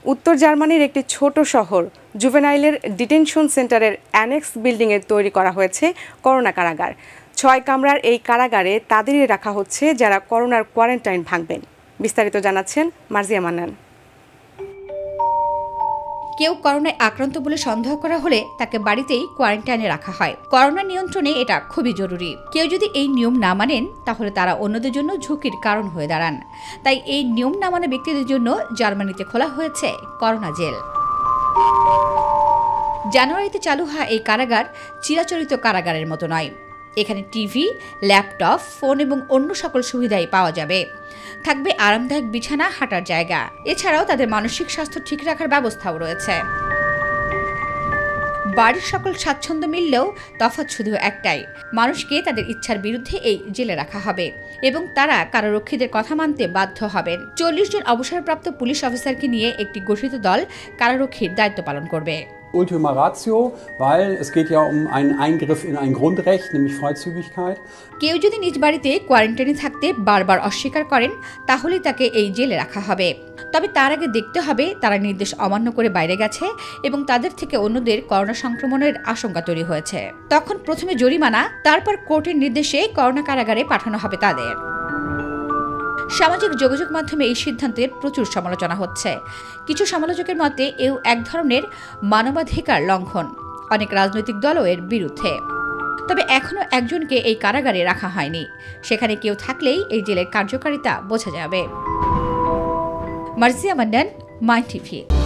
উত্তর জার্মানির একটি ছোট শহর জুভেনাইলের ডিটেনশন সেন্টারের অ্যানেক্স বিল্ডিংয়ে তৈরি করা হয়েছে করোনা কারাগার। ৬ কামরার এই কারাগারে তাদেরই রাখা হচ্ছে যারা করোনার কোয়ারেন্টাইন ভাঙবেন। বিস্তারিত জানাচ্ছেন মার্জিয়া মান্নান। কেউ করোনায় আক্রান্ত বলে সন্দেহ করা হলে তাকে বাড়িতেই কোয়ারেন্টাইনে রাখা হয়। করোনা নিয়ন্ত্রণে এটা খুবই জরুরি। কেউ যদি এই নিয়ম না মানেন তাহলে তারা অন্যদের জন্য ঝুঁকির কারণ হয়ে দাঁড়ান। তাই এই নিয়ম না মানা ব্যক্তিদের জন্য জার্মানিতে খোলা হয়েছে করোনা জেল। জানুয়ারিতে চালু হওয়া এই কারাগার চিরাচরিত কারাগারের মতো নয়। এখানে টিভি, ল্যাপটপ, ফোন এবং অন্য সকল সুবিধাই পাওয়া যাবে। থাকবে আরামদায়ক বিছানা, হাঁটার জায়গা। এছাড়াও তাদের মানসিক স্বাস্থ্য ঠিক রাখার ব্যবস্থাও রয়েছে। বাড়ির সকল স্বাচ্ছন্দ্য মিললেও তফাৎ শুধু একটাই, মানুষকে তাদের ইচ্ছার বিরুদ্ধে এই জেলে রাখা হবে এবং তারা কারারক্ষীদের কথা মানতে বাধ্য হবেন। 40 জন অবসরপ্রাপ্ত পুলিশ অফিসারকে নিয়ে একটি গঠিত দল কারারক্ষীর দায়িত্ব পালন করবে। Ultima Ratio, weil es geht ja um einen Eingriff in ein Grundrecht, nämlich Freizügigkeit. কেউ যদি নিজ বাড়িতে কোয়ারেন্টাইনে থাকতে বারবার অস্বীকার করেন তাহলে তাকে এই জেলে রাখা হবে। তবে তার আগে দেখতে হবে তারা নির্দেশ অমান্য করে বাইরে গেছে এবং তাদের থেকে অন্যদের করোনা সংক্রমণের আশঙ্কা তৈরি হয়েছে। তখন প্রথমে জরিমানা, তারপর কোর্টের নির্দেশে করোনা কারাগারে পাঠানো হবে তাদের। সামাজিক যোগাযোগ মাধ্যমে এই সিদ্ধান্তের প্রচুর সমালোচনা হচ্ছে। কিছু সমালোচকের মতে এও এক ধরনের মানবাধিকার লঙ্ঘন। অনেক রাজনৈতিক দলও এর বিরুদ্ধে। তবে এখনো একজনকে এই কারাগারে রাখা হয়নি। সেখানে কেউ থাকলেই এই জেলের কার্যকারিতা বোঝা যাবে। Marzia Mannan, my TV.